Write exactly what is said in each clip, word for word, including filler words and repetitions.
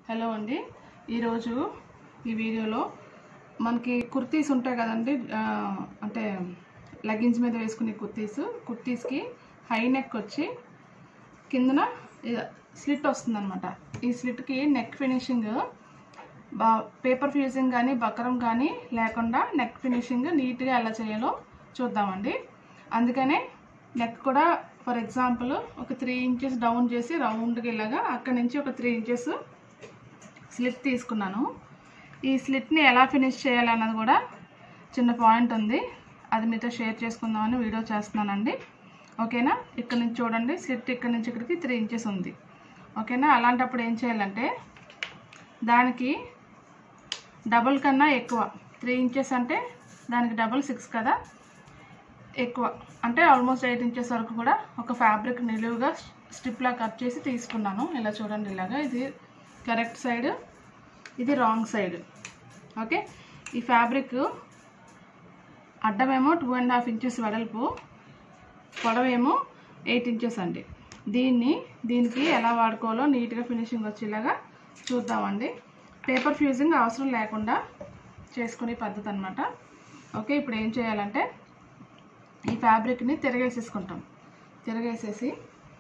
Hello అండి, ఈరోజు ఈ వీడియోలో మనకి కుర్తీస్ ఉంటాయి కదండి, అంటే లెగ్గిన్స్ మీద వేసుకునే కుర్తీస్ కుర్తీస్కి హై నెక్ వచ్చి కిందన స్లిట్ వస్తుందన్నమాట. ఈ స్లిట్కి నెక్ ఫినిషింగ్ బా పేపర్ ఫ్యూజింగ్ కానీ బకరం కానీ లేకుండా నెక్ ఫినిషింగ్ నీట్గా ఎలా చేయాలో చూద్దామండి. అందుకనే నెక్ కూడా ఫర్ ఎగ్జాంపుల్ ఒక త్రీ ఇంచెస్ డౌన్ చేసి రౌండ్గా ఇలాగా అక్కడి నుంచి ఒక త్రీ ఇంచెస్ స్లిట్ తీసుకున్నాను. ఈ స్లిట్ని ఎలా ఫినిష్ చేయాలన్నది కూడా చిన్న పాయింట్ ఉంది, అది మీతో షేర్ చేసుకుందామని వీడియో చేస్తున్నానండి. ఓకేనా, ఇక్కడ నుంచి చూడండి, స్లిట్ ఇక్కడ నుంచి ఇక్కడికి త్రీ ఇంచెస్ ఉంది. ఓకేనా, అలాంటప్పుడు ఏం చేయాలంటే దానికి డబుల్ కన్నా ఎక్కువ, త్రీ ఇంచెస్ అంటే దానికి డబుల్ సిక్స్ కదా, ఎక్కువ అంటే ఆల్మోస్ట్ ఎయిట్ ఇంచెస్ వరకు కూడా ఒక ఫ్యాబ్రిక్ నిలువుగా స్ట్రిప్లా కట్ చేసి తీసుకున్నాను. ఇలా చూడండి, ఇలాగా ఇది కరెక్ట్ సైడ్, ఇది రాంగ్ సైడ్. ఓకే, ఈ ఫ్యాబ్రిక్ అడ్డమేమో టూ అండ్ హాఫ్ ఇంచెస్ వెడల్పు, పొడవేమో ఎయిట్ ఇంచెస్ అండి. దీన్ని దీనికి ఎలా వాడుకోవాలో నీట్గా ఫినిషింగ్ వచ్చేలాగా చూద్దామండి. పేపర్ ఫ్యూజింగ్ అవసరం లేకుండా చేసుకునే పద్ధతి అనమాట. ఓకే, ఇప్పుడు ఏం చేయాలంటే ఈ ఫ్యాబ్రిక్ని తిరగేసేసుకుంటాం. తిరగేసేసి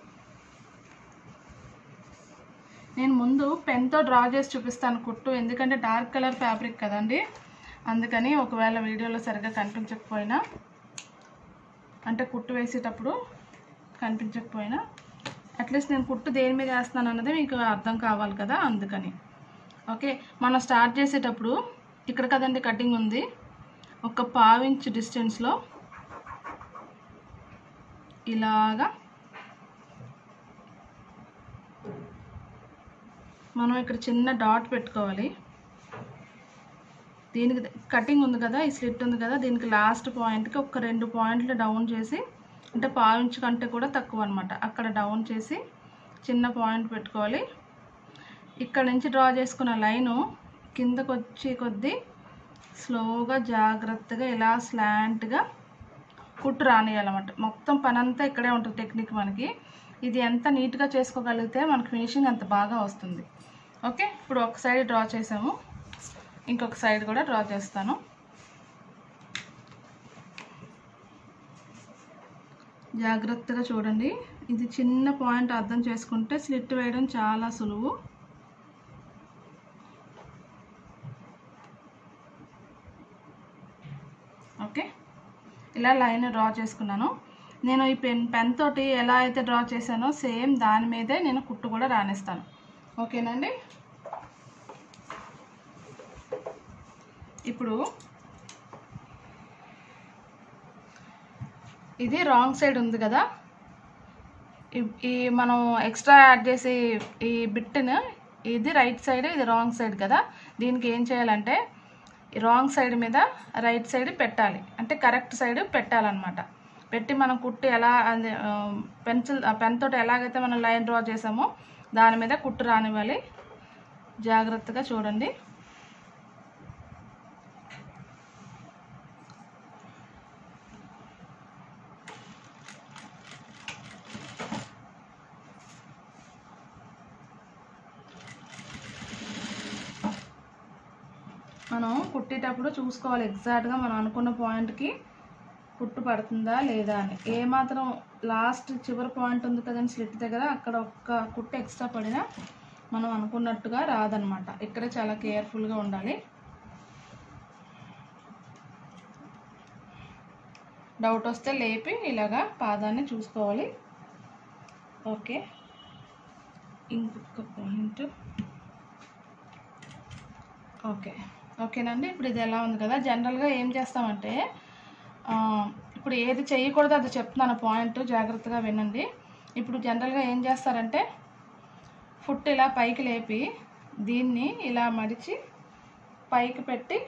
నేను ముందు పెన్తో డ్రా చేసి చూపిస్తాను కుట్టు, ఎందుకంటే డార్క్ కలర్ ఫ్యాబ్రిక్ కదండి, అందుకని ఒకవేళ వీడియోలో సరిగ్గా కనిపించకపోయినా, అంటే కుట్టు వేసేటప్పుడు కనిపించకపోయినా అట్లీస్ట్ నేను కుట్టు దేని మీద వేస్తున్నాను అన్నది మీకు అర్థం కావాలి కదా, అందుకని. ఓకే, మనం స్టార్ట్ చేసేటప్పుడు ఇక్కడ కదండి కటింగ్ ఉంది, ఒక పావు ఇంచ్ డిస్టెన్స్లో ఇలాగా మనం ఇక్కడ చిన్న డాట్ పెట్టుకోవాలి. దీనికి కటింగ్ ఉంది కదా, ఈ స్లిట్ ఉంది కదా, దీనికి లాస్ట్ పాయింట్కి ఒక రెండు పాయింట్లు డౌన్ చేసి, అంటే పావు ఇంచు కంటే కూడా తక్కువ అనమాట, అక్కడ డౌన్ చేసి చిన్న పాయింట్ పెట్టుకోవాలి. ఇక్కడ నుంచి డ్రా చేసుకున్న లైను కిందకు వచ్చే కొద్దీ స్లోగా జాగ్రత్తగా ఇలా స్లాంట్గా కుట్టు రానియాలన్నమాట. మొత్తం పని అంతా ఇక్కడే ఉంటుంది టెక్నిక్ మనకి. ఇది ఎంత నీట్గా చేసుకోగలిగితే మనకు ఫినిషింగ్ అంత బాగా వస్తుంది. ఓకే, ఇప్పుడు ఒక సైడ్ డ్రా చేసాము, ఇంకొక సైడ్ కూడా డ్రా చేస్తాను. జాగ్రత్తగా చూడండి, ఇది చిన్న పాయింట్ అర్థం చేసుకుంటే స్లిట్ వేయడం చాలా సులువు. ఓకే, ఇలా లైన్ డ్రా చేసుకున్నాను. నేను ఈ పెన్ పెన్ తోటి ఎలా అయితే డ్రా చేశానో సేమ్ దాని మీదే నేను కుట్టు కూడా రానిస్తాను. ఓకేనండి, ఇప్పుడు ఇది రాంగ్ సైడ్ ఉంది కదా, ఈ మనం ఎక్స్ట్రా యాడ్ చేసి ఈ బిట్ని, ఇది రైట్ సైడ్, ఇది రాంగ్ సైడ్ కదా, దీనికి ఏం చేయాలంటే రాంగ్ సైడ్ మీద రైట్ సైడ్ పెట్టాలి, అంటే కరెక్ట్ సైడ్ పెట్టాలన్నమాట. పెట్టి మనం కుట్టు ఎలా పెన్సిల్ పెన్ తోటి ఎలాగైతే మనం లైన్ డ్రా చేసామో దాని మీద కుట్టు రానివ్వాలి. జాగ్రత్తగా చూడండి. మనం కుట్టేటప్పుడు చూసుకోవాలి ఎగ్జాక్ట్గా మనం అనుకున్న పాయింట్కి కుట్టు పడుతుందా లేదా అని. ఏమాత్రం లాస్ట్ చివరి పాయింట్ ఉంది కదండి స్లిట్ దగ్గర, అక్కడ ఒక్క కుట్టు ఎక్స్ట్రా పడినా మనం అనుకున్నట్టుగా రాదనమాట. ఇక్కడ చాలా కేర్ఫుల్గా ఉండాలి. డౌట్ వస్తే లేపి ఇలాగా పాదాన్ని చూసుకోవాలి. ఓకే, ఇంకొక పాయింట్. ఓకే ఓకేనండి, ఇప్పుడు ఇది ఎలా ఉంది కదా. జనరల్గా ఏం చేస్తామంటే, ఇప్పుడు ఏది చేయకూడదు అది చెప్తున్నాను పాయింట్, జాగ్రత్తగా వినండి. ఇప్పుడు జనరల్గా ఏం చేస్తారంటే ఫుట్ ఇలా పైకి లేపి దీన్ని ఇలా మడిచి పైకి పెట్టి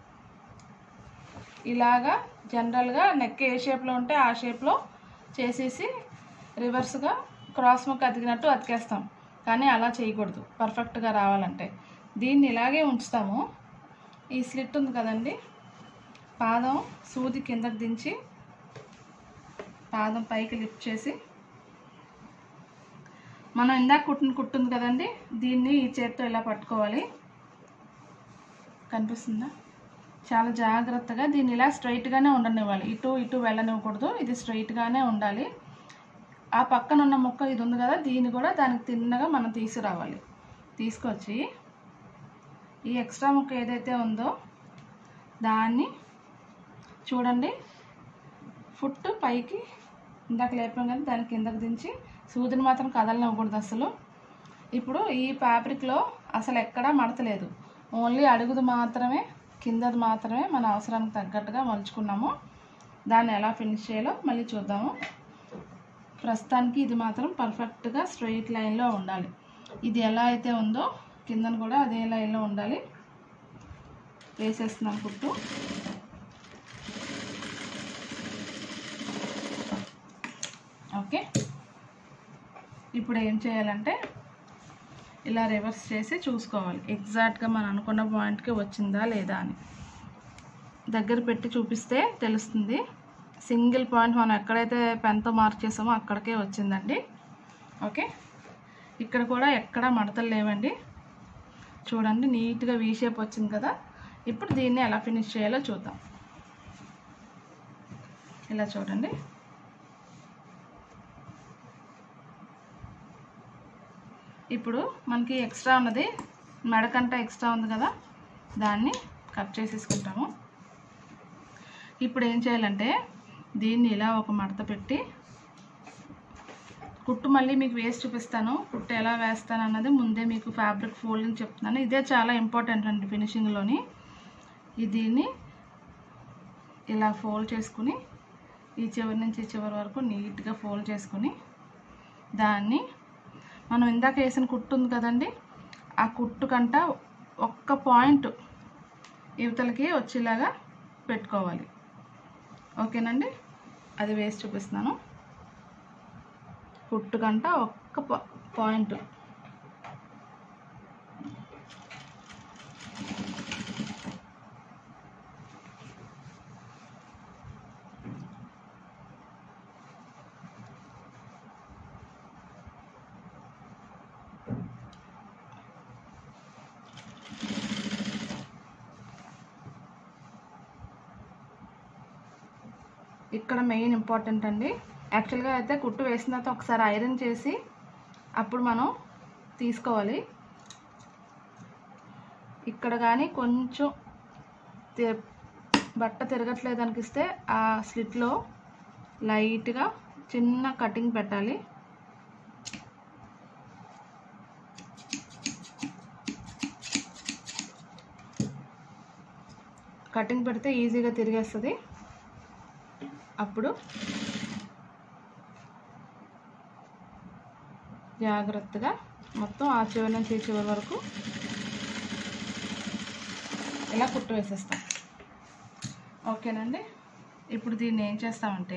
ఇలాగా జనరల్గా నెక్ ఏ షేప్లో ఉంటే ఆ షేప్లో చేసేసి రివర్స్గా క్రాస్ ముక్క అతికినట్టు అతికేస్తాం. కానీ అలా చేయకూడదు, పర్ఫెక్ట్గా రావాలంటే. దీన్ని ఇలాగే ఉంచుతాము. ఈ స్లిట్ ఉంది కదండి, పాదం సూది కిందకి దించి పాదం పైకి లిఫ్ట్ చేసి మనం ఇందాక కుట్టిన కుట్టుంది కదండి, దీన్ని ఈ చేత్తో ఇలా పట్టుకోవాలి. కనిపిస్తుందా? చాలా జాగ్రత్తగా దీన్ని ఇలా స్ట్రైట్గానే ఉండనివ్వాలి, ఇటు ఇటు వెళ్ళనివ్వకూడదు. ఇది స్ట్రైట్గానే ఉండాలి. ఆ పక్కన ఉన్న ముక్క ఇది ఉంది కదా, దీన్ని కూడా దానికి తిన్నగా మనం తీసుకురావాలి. తీసుకొచ్చి ఈ ఎక్స్ట్రా ముక్క ఏదైతే ఉందో దాన్ని చూడండి, ఫుట్ పైకి ఇందాక లేపాం కదా, దాని కిందకు దించి సూదిని మాత్రం కదలనివ్వకూడదు అసలు. ఇప్పుడు ఈ ఫ్యాబ్రిక్లో అసలు ఎక్కడా మడతలేదు, ఓన్లీ అడుగుది మాత్రమే, కిందది మాత్రమే మన అవసరానికి తగ్గట్టుగా మలుచుకున్నాము. దాన్ని ఎలా ఫినిష్ చేయాలో మళ్ళీ చూద్దాము. ప్రస్తుతానికి ఇది మాత్రం పర్ఫెక్ట్గా స్ట్రెయిట్ లైన్లో ఉండాలి. ఇది ఎలా అయితే ఉందో కిందను కూడా అదే లైన్లో ఉండాలి. వేసేస్తున్నాం కుట్టు. ఓకే, ఇప్పుడు ఏం చేయాలంటే ఇలా రివర్స్ చేసి చూసుకోవాలి ఎగ్జాక్ట్గా మనం అనుకున్న పాయింట్కి వచ్చిందా లేదా అని. దగ్గర పెట్టి చూపిస్తే తెలుస్తుంది. సింగిల్ పాయింట్ మనం ఎక్కడైతే పెన్తో మార్క్ చేసామో అక్కడికే వచ్చిందండి. ఓకే, ఇక్కడ కూడా ఎక్కడా మడతలు లేవండి. చూడండి, నీట్గా వీ షేప్ వచ్చింది కదా. ఇప్పుడు దీన్ని ఎలా ఫినిష్ చేయాలో చూద్దాం. ఇలా చూడండి, ఇప్పుడు మనకి ఎక్స్ట్రా ఉన్నది, మెడకంట ఎక్స్ట్రా ఉంది కదా, దాన్ని కట్ చేసేసుకుంటాము. ఇప్పుడు ఏం చేయాలంటే దీన్ని ఇలా ఒక మడత పెట్టి, కుట్టు మళ్ళీ మీకు వేసి చూపిస్తాను, కుట్టు ఎలా వేస్తాను అన్నది ముందే మీకు ఫ్యాబ్రిక్ ఫోల్డింగ్ చెప్తున్నాను. ఇదే చాలా ఇంపార్టెంట్ అండి ఫినిషింగ్లోని. దీన్ని ఇలా ఫోల్డ్ చేసుకుని ఈ చివరి నుంచి ఈ చివరి వరకు నీట్గా ఫోల్డ్ చేసుకుని దాన్ని మనం ఇందాక వేసిన కుట్టు ఉంది కదండి, ఆ కుట్టు కంట ఒక్క పాయింట్ యువతలకి వచ్చేలాగా పెట్టుకోవాలి. ఓకేనండి, అది వేసి చూపిస్తున్నాను. కుట్టు కంట ఒక్క పాయింట్ ఇక్కడ మెయిన్ ఇంపార్టెంట్ అండి. యాక్చువల్గా అయితే కుట్టు వేసిన తర్వాత ఒకసారి ఐరన్ చేసి అప్పుడు మనం తీసుకోవాలి. ఇక్కడ కానీ కొంచెం బట్ట తిరగట్లేదు అనిపిస్తే ఆ స్లిట్లో లైట్గా చిన్న కటింగ్ పెట్టాలి. కటింగ్ పెడితే ఈజీగా తిరిగేస్తుంది. అప్పుడు జాగ్రత్తగా మొత్తం ఆ చివరి నుంచి ఈ చివరి వరకు ఇలా కుట్టు వేసేస్తాం. ఓకేనండి, ఇప్పుడు దీన్ని ఏం చేస్తామంటే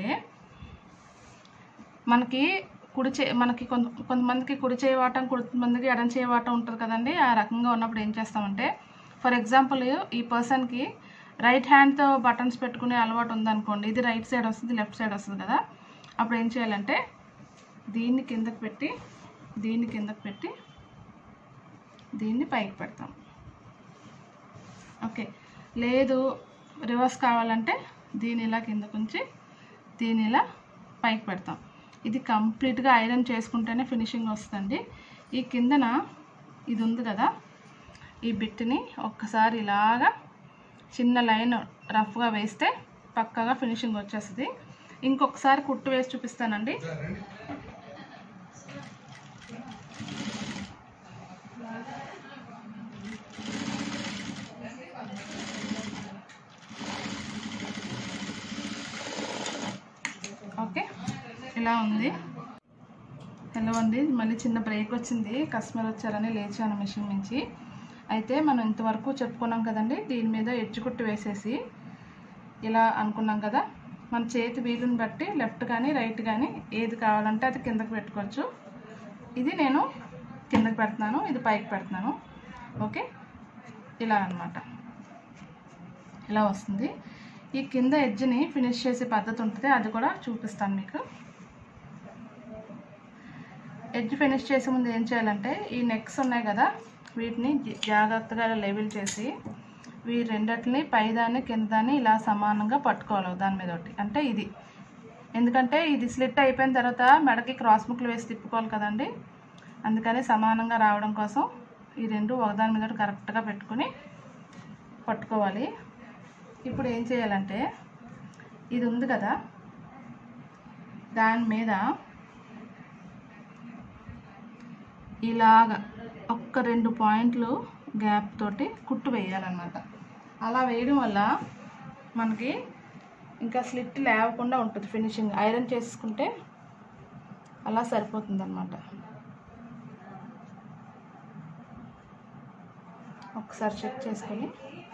మనకి కుడి చే మనకి కొంత కొంతమందికి కుడి చేయవాటం, కొంతమందికి ఎడం చేయవాటం ఉంటుంది కదండి. ఆ రకంగా ఉన్నప్పుడు ఏం చేస్తామంటే, ఫర్ ఎగ్జాంపుల్ ఈ పర్సన్కి రైట్ హ్యాండ్తో బటన్స్ పెట్టుకునే అలవాటు ఉందనుకోండి, ఇది రైట్ సైడ్ వస్తుంది, లెఫ్ట్ సైడ్ వస్తుంది కదా. అప్పుడు ఏం చేయాలంటే దీన్ని కిందకి పెట్టి దీన్ని కిందకి పెట్టి దీన్ని పైకి పెడతాం. ఓకే, లేదు రివర్స్ కావాలంటే దీన్ని ఇలా కిందకు ఉంచి దీన్ని ఇలా పైకి పెడతాం. ఇది కంప్లీట్గా ఐరన్ చేసుకుంటేనే ఫినిషింగ్ వస్తుంది. ఈ కిందన ఇది ఉంది కదా, ఈ బిట్ని ఒక్కసారి ఇలాగా చిన్న లైన్ రఫ్గా వేస్తే పక్కగా ఫినిషింగ్ వచ్చేస్తుంది. ఇంకొకసారి కుట్టు వేసి చూపిస్తానండి. ఓకే, ఇలా ఉంది. హలో అండి, మళ్ళీ చిన్న బ్రేక్ వచ్చింది, కస్టమర్ వచ్చారని లేచాను మిషన్ నుంచి. అయితే మనం ఇంతవరకు చెప్పుకున్నాం కదండి, దీని మీద ఎడ్జ్ కుట్టు వేసేసి ఇలా అనుకున్నాం కదా, మన చేతి వీలుని బట్టి లెఫ్ట్ కానీ రైట్ కానీ ఏది కావాలంటే అది కిందకి పెట్టుకోవచ్చు. ఇది నేను కిందకి పెడుతున్నాను, ఇది పైకి పెడుతున్నాను. ఓకే, ఇలా అన్నమాట, ఇలా వస్తుంది. ఈ కింద ఎడ్జ్ని ఫినిష్ చేసే పద్ధతి ఉంటుంది, అది కూడా చూపిస్తాను మీకు. ఎడ్జ్ ఫినిష్ చేసే ముందు ఏం చేయాలంటే ఈ నెక్స్ ఉన్నాయి కదా, వీటిని జాగ్రత్తగా లెవెల్ చేసి ఈ రెండిటిని పైదాన్ని కిందదాన్ని ఇలా సమానంగా పట్టుకోవాలి దాని మీద ఒకటి. అంటే ఇది ఎందుకంటే ఇది స్లిట్ అయిపోయిన తర్వాత మెడకి క్రాస్ ముక్కలు వేసి తిప్పుకోవాలి కదండి, అందుకని సమానంగా రావడం కోసం ఈ రెండు ఒకదాని మీద కరెక్ట్గా పెట్టుకుని పట్టుకోవాలి. ఇప్పుడు ఏం చేయాలంటే ఇది ఉంది కదా, దాని మీద ఇలాగ ఒక్క రెండు పాయింట్లు గ్యాప్ తోటి కుట్టు వేయాలన్నమాట. అలా వేయడం వల్ల మనకి ఇంకా స్లిట్ లేవకుండా ఉంటుంది. ఫినిషింగ్ ఐరన్ చేసుకుంటే అలా సరిపోతుంది అన్నమాట. ఒకసారి చెక్ చేసుకొని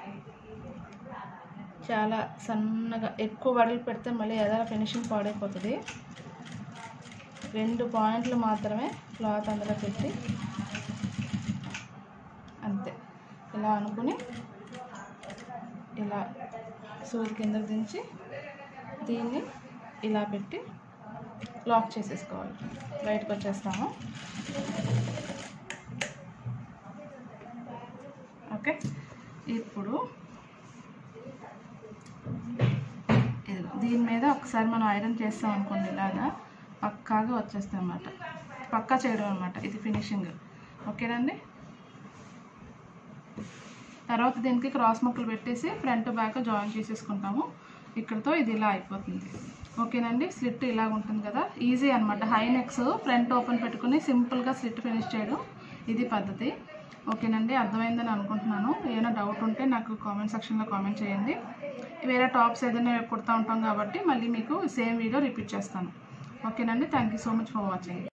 చాలా సన్నగా ఎక్కువ వడలు పెడితే మళ్ళీ ఏదైనా ఫినిషింగ్ పాడైపోతుంది. రెండు పాయింట్లు మాత్రమే క్లాత్ అందులో పెట్టి అంతే ఇలా అనుకుని ఇలా సూది కిందకు దించి దీన్ని ఇలా పెట్టి లాక్ చేసేసుకోవాలి. బయటకు వచ్చేస్తాము. ఓకే, ఇప్పుడు ఇది దీని మీద ఒకసారి మనం ఐరన్ చేస్తాం అనుకోండి, ఇలాగా పక్కాగా వచ్చేస్తాయి అన్నమాట. పక్కా చేయడం అన్నమాట ఇది ఫినిషింగ్. ఓకేనండి. తర్వాత దీనికి క్రాస్ ముక్కలు పెట్టేసి ఫ్రంట్ బ్యాక్ జాయిన్ చేసేసుకుంటాము. ఇక్కడతో ఇది ఇలా అయిపోతుంది. ఓకేనండి. స్లిట్ ఇలా ఉంటుంది కదా, ఈజీ అనమాట. హై నెక్స్ ఫ్రంట్ ఓపెన్ పెట్టుకుని సింపుల్గా స్లిట్ ఫినిష్ చేయడం ఇది పద్ధతి. ఓకేనండి, అర్థమైందని అనుకుంటున్నాను. ఏమైనా డౌట్ ఉంటే నాకు కామెంట్ సెక్షన్లో కామెంట్ చేయండి. వేరే టాప్స్ ఏదైనా కుడతా ఉంటాం కాబట్టి మళ్ళీ మీకు సేమ్ వీడియో రిపీట్ చేస్తాను. ఓకేనండి. Thank you so much for watching.